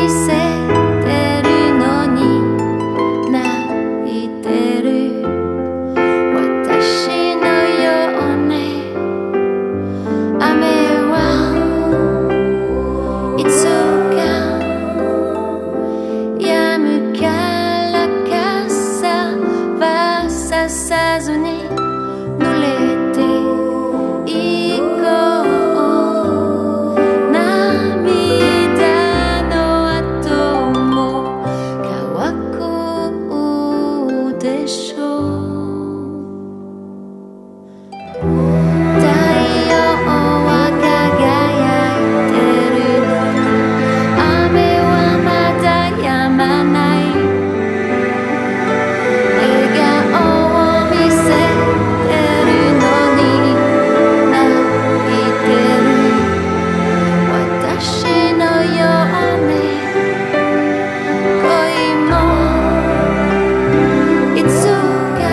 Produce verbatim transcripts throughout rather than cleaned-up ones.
見せてるのに泣いてる私のようね。雨はいつか止むから傘はささずに濡れていこう。涙の後も乾くでしょう。太陽は輝いてるのに雨はまだ止まない。笑顔を見せてるのに泣いてる私のようね。恋もいつか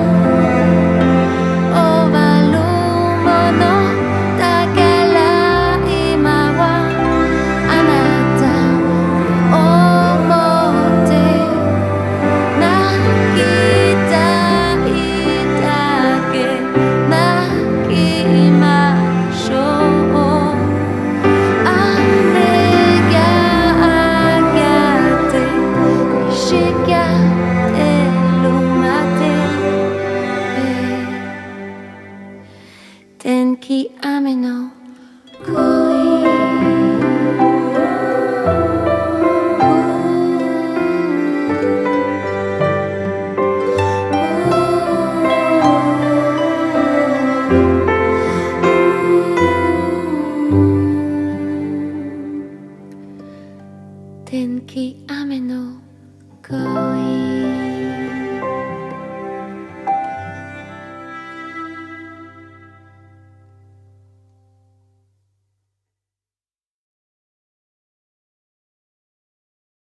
終わるものだから今はあなたを思って泣きたいだけ泣きましょう。雨が上がって虹が出るまで天気雨の声